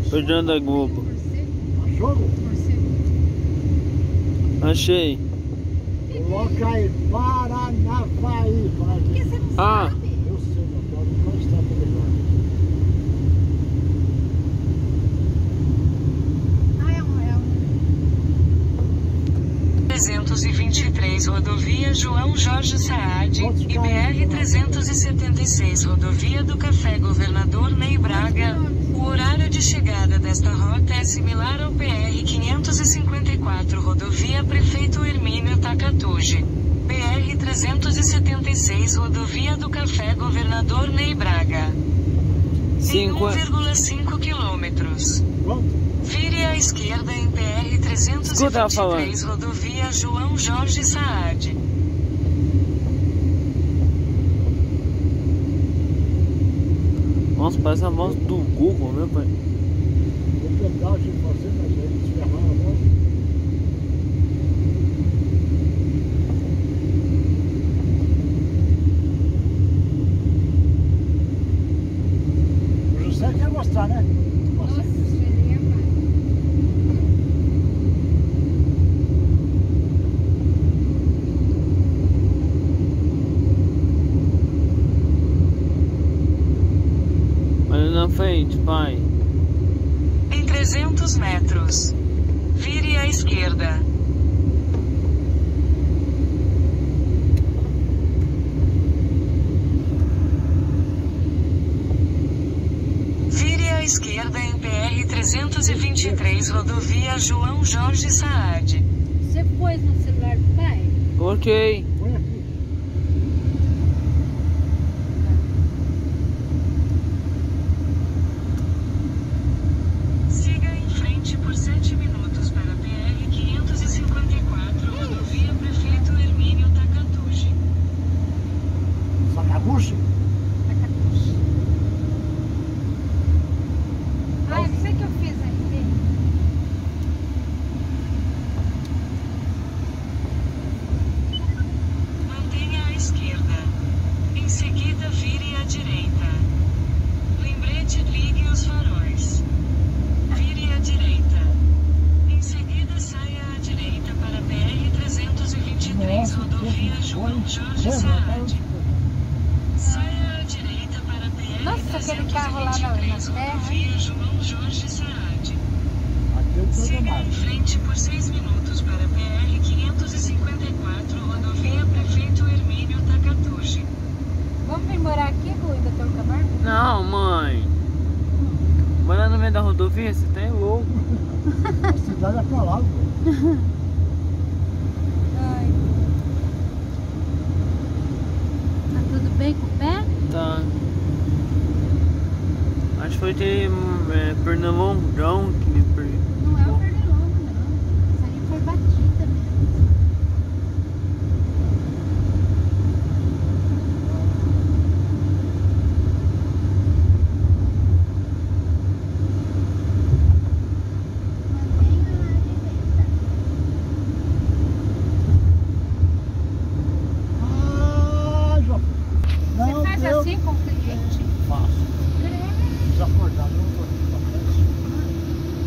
Fernando da Globo. Jogo? Achei. Coloca aí, Paranavaí. Por que você não sabe? Eu sei, meu pai, não está televisão. Ah, é um. 323 rodovia João Jorge Saad e BR-376 rodovia do Café Governador Ney Braga. O horário de chegada desta rota é similar ao PR-554 rodovia Prefeito Hermínio Takatuji. BR-376 rodovia do Café Governador Ney Braga. Em 1,5 quilômetros. Vire à esquerda em PR-323 rodovia João Jorge Saad. Nossa, parece a voz do Google, né, pai? O pedal de você, mas aí te ferrava a voz. O José quer mostrar, né? Nossa, ele é mais. Olha na frente, pai. Em 300 metros. Vire à esquerda. Vire à esquerda em PR-323 rodovia João Jorge Saad. Você pôs no celular do pai? Ok. Põe aqui. Siga em frente por 7 minutos para PR-554 rodovia Prefeito Hermínio Takatuji. Sakaguchi? Ah, eu não sei o que eu fiz ali. Mantenha à esquerda. Em seguida, vire à direita. Lembrete, ligue os faróis. Vire à direita. Em seguida, saia à direita para PR-323 rodovia João Jorge Saad. Saia à direita para Nossa, aquele carro lá na PR-323 terra. rodovia João Jorge Saad. Aqui eu Siga programado. em frente por 6 minutos para PR-554 rodovia Prefeito Hermínio Takatuji. Vamos vir morar aqui, Rui, Dr. Camargo? Não, mãe. Morar no meio da rodovia, você tá louco. A cidade é pra lá, pô. Ai. Tá tudo bem com o pé? Tá. Acho que foi de Pernilongão que me perdeu. Não é o pernilongo, não. Isso aí foi batida mesmo. Mantenha à direita. Ah, já. Não, Você faz deu. assim com o cliente? Faço. Credo. Desacordado, não tô aqui pra frente.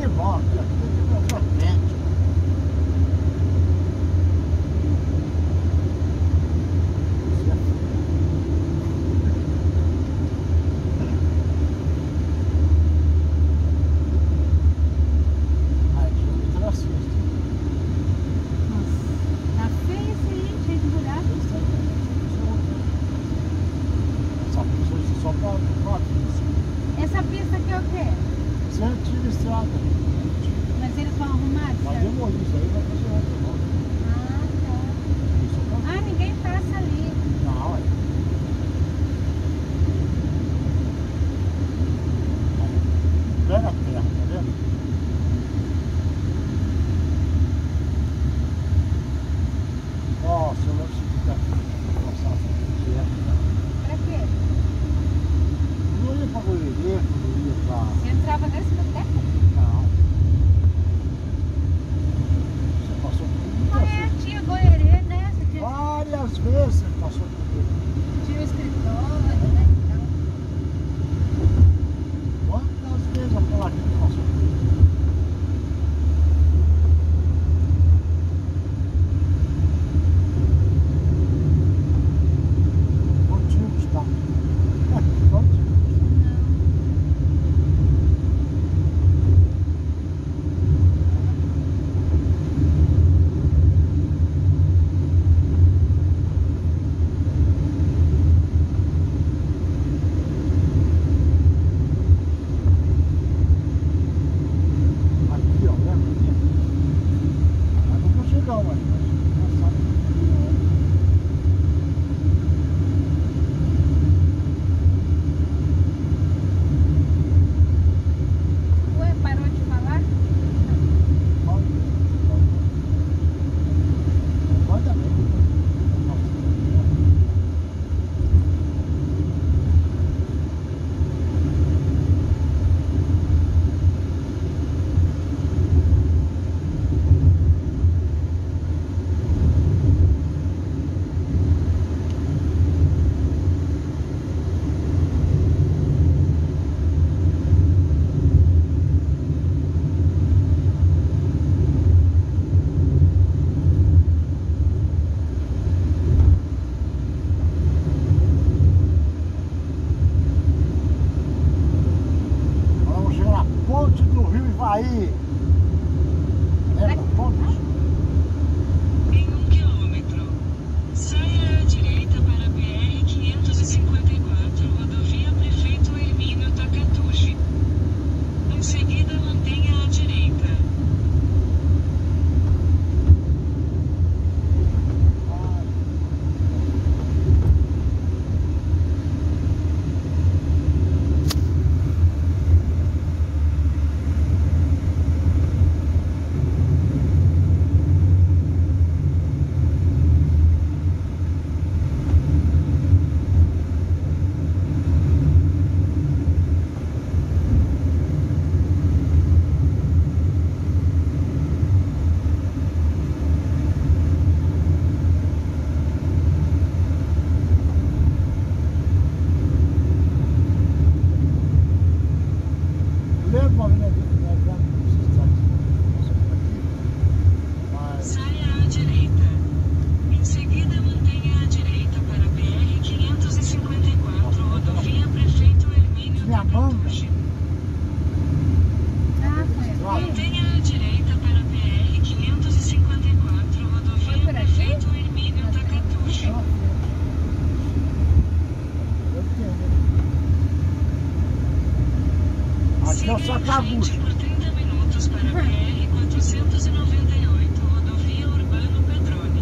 aqui, bom, aqui é pra frente. Essa pista aqui é o quê? Isso é antiga estrada. Mas eles vão arrumar? Vai certo? demolir isso aí, vai fazer outra volta. Ah, tá. Isso é pra... Ah, ninguém passa ali. Não, é. Pega a terra, tá vendo? Ó, se eu lembro se passar Pra quê? não ia pra Goiânia, não ia pra... Você entrava nesse boteco? Não. Você passou por Ah, muitas é, vezes. tinha Goierê, né? Você tinha, Várias vezes você passou por ele. tinha o escritório, né? Então, Quantas vezes aquela gente passou por ele? Motivos, tá? Motivos. Aqui, ó, lembra aqui? Mas nunca chegamos aí, mas já sabe. ué, parou de falar? Manda mesmo. Agora vamos chegar na ponte do Rio Ivaí. Lembra a ponte? Em 1 quilômetro, saia à direita para a BR-554, rodovia Prefeito Hermínio Takatushi. Em seguida, mantenha à direita. Lembra uma avenida que nós vamos precisar passar por aqui? Mas Saia à direita. Em seguida, mantenha à direita para a BR-554, rodovia Prefeito Hermínio Minha manga. Takatushi. Ah, foi aqui? Mantenha à direita para a BR-554, Foi rodovia por aqui? Prefeito Hermínio Takatushi. ela fez. Eu entendo. Aqui é o Siga em Sacabucho. frente por 30 minutos para a BR-498, rodovia Urbano Pedrone.